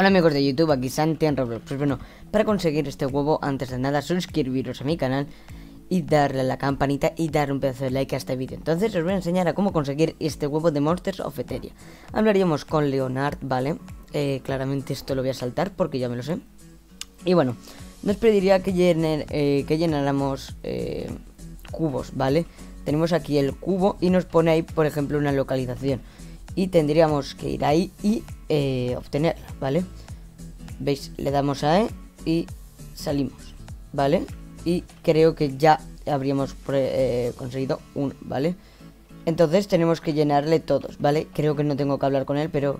Hola amigos de YouTube, aquí Santi en Roblox. Pues bueno, para conseguir este huevo, antes de nada, suscribiros a mi canal y darle a la campanita y dar un pedazo de like a este vídeo. Entonces os voy a enseñar a cómo conseguir este huevo de Monsters of Etheria. Hablaríamos con Leonard, ¿vale? Claramente esto lo voy a saltar porque ya me lo sé. Y bueno, nos pediría que llenáramos cubos, ¿vale? Tenemos aquí el cubo y nos pone ahí, por ejemplo, una localización. Y tendríamos que ir ahí y obtenerla, ¿vale? ¿Veis? Le damos a E y salimos, ¿vale? Y creo que ya habríamos conseguido uno, ¿vale? Entonces tenemos que llenarle todos, ¿vale? Creo que no tengo que hablar con él, pero...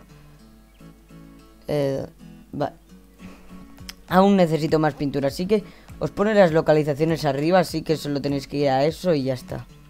vale. Aún necesito más pintura, así que os pone las localizaciones arriba, así que solo tenéis que ir a eso y ya está.